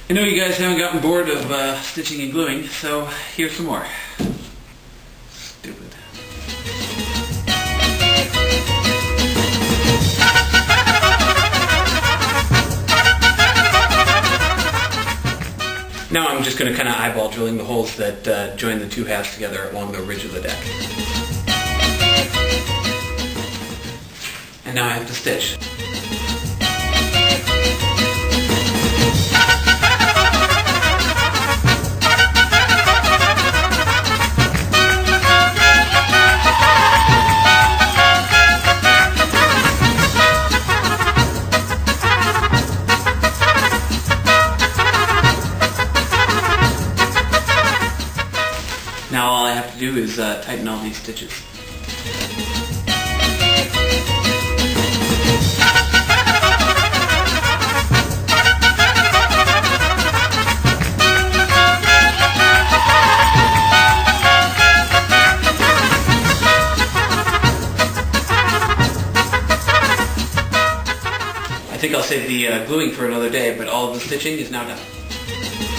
I know you guys haven't gotten bored of stitching and gluing, so here's some more. Stupid. Now I'm just going to kind of eyeball drilling the holes that join the two halves together along the ridge of the deck. And now I have to stitch. Now all I have to do is tighten all these stitches. I think I'll save the gluing for another day, but all of the stitching is now done.